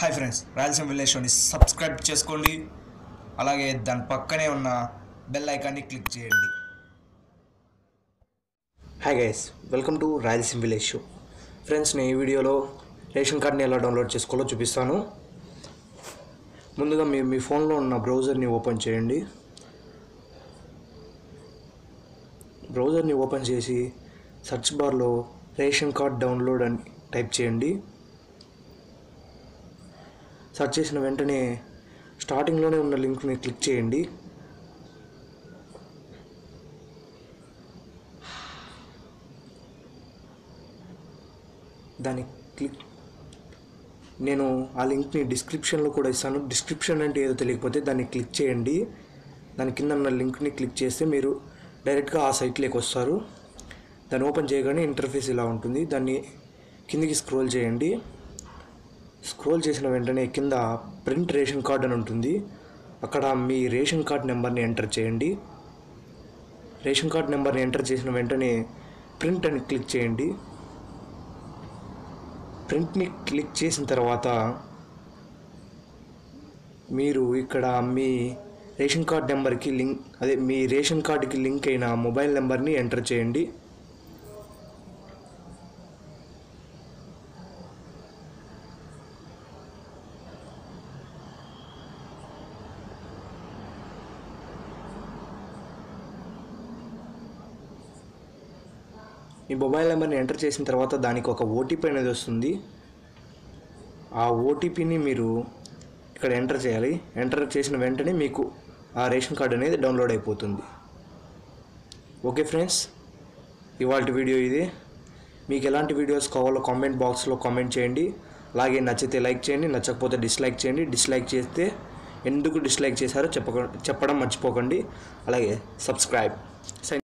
Hi friends, Rayalaseema village షోని subscribe చేసుకోండి. అలాగే దాని పక్కనే ఉన్న బెల్ ఐకాన్ని క్లిక్ చేయండి. Hi guys, welcome to Rayalaseema village show. Friends, నేను ఈ వీడియోలో రేషన్ కార్డ్ని ఎలా డౌన్లోడ్ చేసుకోవాలో చూపిస్తాను. ముందుగా మీ ఫోన్లో ఉన్న బ్రౌజర్ని ఓపెన్ చేయండి. బ్రౌజర్ని ఓపెన్ చేసి సెర్చ్ బార్లో రేషన్ కార్డ్ డౌన్లోడ్ అని టైప్ చేయండి. సెర్చ్ చేసిన వెంటనే స్టార్టింగ్లోనే ఉన్న లింక్ని క్లిక్ చేయండి. నేను ఆ లింక్ని డిస్క్రిప్షన్లో కూడా ఇస్తాను. డిస్క్రిప్షన్ అంటే ఏదో తెలియకపోతే దాన్ని క్లిక్ చేయండి. దాని కింద ఉన్న లింక్ని క్లిక్ చేస్తే మీరు డైరెక్ట్గా ఆ సైట్లోకి వస్తారు. దాన్ని ఓపెన్ చేయగానే ఇంటర్ఫేస్ ఇలా ఉంటుంది. దాన్ని కిందికి స్క్రోల్ చేయండి. స్క్రోల్ చేసిన వెంటనే కింద ప్రింట్ రేషన్ కార్డ్ అని ఉంటుంది. అక్కడ మీ రేషన్ కార్డ్ నెంబర్ని ఎంటర్ చేయండి. రేషన్ కార్డ్ నెంబర్ని ఎంటర్ చేసిన వెంటనే ప్రింట్ అని క్లిక్ చేయండి. ప్రింట్ని క్లిక్ చేసిన తర్వాత మీరు ఇక్కడ మీ రేషన్ కార్డ్ నెంబర్కి మీ రేషన్ కార్డుకి లింక్ అయిన మొబైల్ నెంబర్ని ఎంటర్ చేయండి. ఈ మొబైల్ నెంబర్ని ఎంటర్ చేసిన తర్వాత దానికి ఒక ఓటీపీ అనేది వస్తుంది. ఆ ఓటీపీని మీరు ఇక్కడ ఎంటర్ చేయాలి. ఎంటర్ చేసిన వెంటనే మీకు ఆ రేషన్ కార్డు అనేది డౌన్లోడ్ అయిపోతుంది. ఓకే ఫ్రెండ్స్, ఇవాళ వీడియో ఇదే. మీకు ఎలాంటి వీడియోస్ కావాలో కామెంట్ బాక్స్లో కామెంట్ చేయండి. అలాగే నచ్చితే లైక్ చేయండి, నచ్చకపోతే డిస్లైక్ చేయండి. డిస్లైక్ చేస్తే ఎందుకు డిస్లైక్ చేశారో చెప్పడం మర్చిపోకండి. అలాగే సబ్స్క్రైబ్.